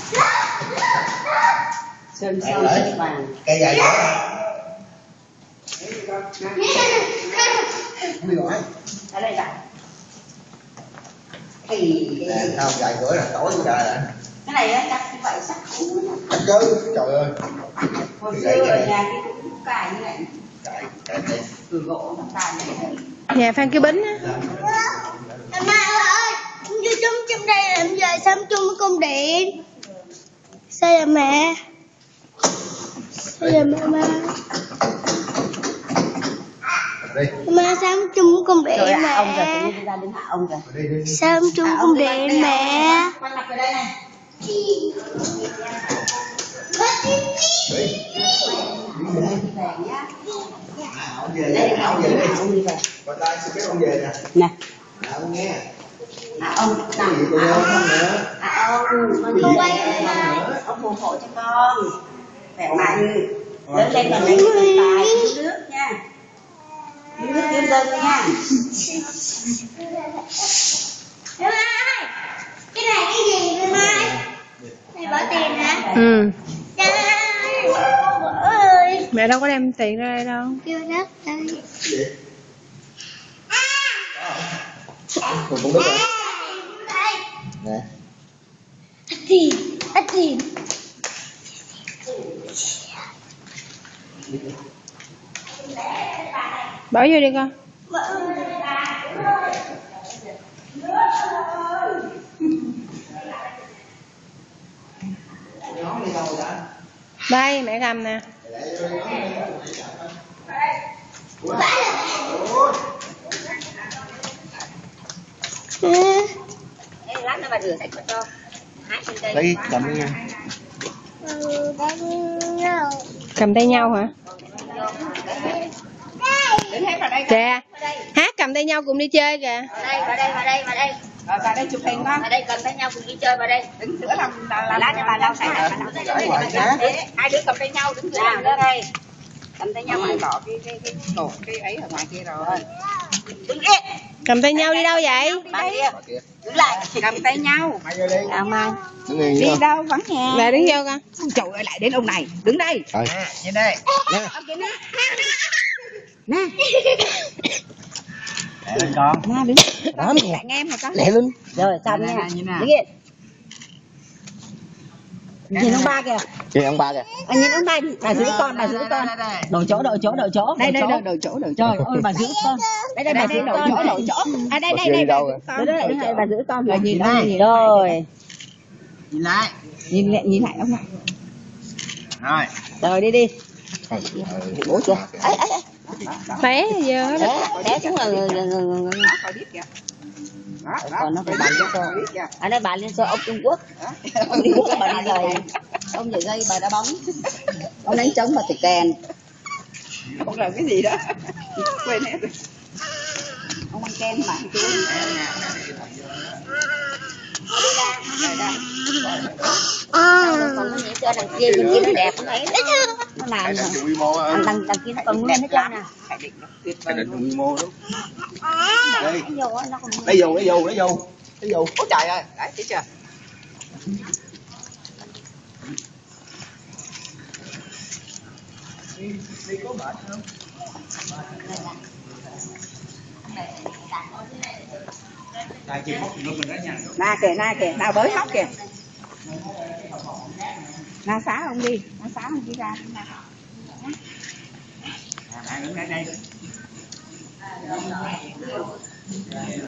Sơn son sắc vàng. Cây dài nữa. Không đi gọi. Ở đây bạn. Nè, sao dài cửa là tối của trời ạ. Cái này á chắc như vậy sắc cũ lắm. Chắc chứ, trời ơi. Hồi xưa ở nhà cái cũng cài như vậy. Cài đây. Từ gỗ nó cài như vậy. Nhà Phan Kế Bính á. Mama ơi, như trong đây làm giờ xong chung cung điện. Sao vậy mẹ? Sao vậy mama? Mama sao chung cung điện Rồi mẹ? ông kìa, tự nhiên ra đến hạ ông kìa. Sao chung cung điện mẹ? Quay mặt về đây này. Ông về đây, ông về đây. Bà ta xin phép ông về nè. Nè. Ông nghe. Ông nằm. Gì con không nữa. Ông con quay ông phù hộ cho con. Khỏe mạnh. Lớn lên là lấy tài uống nước nha. Uống nước kiếm cơm nha. Mama ơi, cái này cái gì mama ơi? Này bỏ tiền hả? Ừ. Trời ơi, con bỏ ơi. Mẹ đâu có đem tiền ra đây đâu. Kêu đất đây. Gì? Còn con đất rồi. Nè. Ít tiền. Bỏ vô đi con. Đây mẹ cầm nè. Lát nữa bà rửa sạch cho. Lấy cầm đi nha. Cầm tay nhau hả? Đứng hết vào đây. Kìa. Hát cầm tay nhau cùng đi chơi kìa. Vào đây. Rồi vào đây chụp hình con. Vào đây cầm tay nhau cùng đi chơi vào đây. Đứng giữa làm lát cho bà lau sạch này. Hai đứa cầm tay nhau đứng giữa làm đó đây. Cầm tay nhau mà bỏ cái cột cái ấy ở ngoài kia rồi. Đứng yên. Cầm tay nhau đi đâu vậy? Đứng lại. Cầm tay nhau. Mai vô đi. Chào Mai. Đứng yên Đi vô. đâu vắng nhà. Mẹ đứng vô con. Trời ơi lại đến ông này. Đứng đây. Rồi. Nhìn đây. Nè. Nè. Lẹ lên con. Nè đứng. Đó Nhìn lại nghe em hả con? lẹ lên. Rồi xong nha. Đứng yên. Nhìn ông ba kìa. Kìa ông ba kìa. Nhìn ông ba, bà giữ con. Đổi chỗ. Đây. Trời ơi bà giữ con. Đây bà giữ đổi chỗ. À đây bà giữ con. Rồi nhìn đây. Rồi. Nhìn lại. Nhìn lại ông này. Rồi. Rồi đi. Bố chưa? Ấy. Té giờ đó. Té xuống là còn nó phải bàn cho cô. À đây bà Liên Xô ông Trung Quốc. Ông đi Quốc bà đi giày. Ông giày dây bà đá bóng. Ông đánh trống bà thổi kèn. Ông làm cái gì đó? Quên hết rồi. Ông ăn kem mà. Còn nó nhảy trên đằng kia bên kia nó đẹp nó thấy nó làm đằng kia nó còn nguyên hết trơn nè. Cái định quy mô đó. Đây. Lấy vô. Ôi trời ơi, đấy thấy chưa? Đi có bệnh không? Na kìa, nào bới hóc kìa. Na xá ông đi ra. Đứng đây.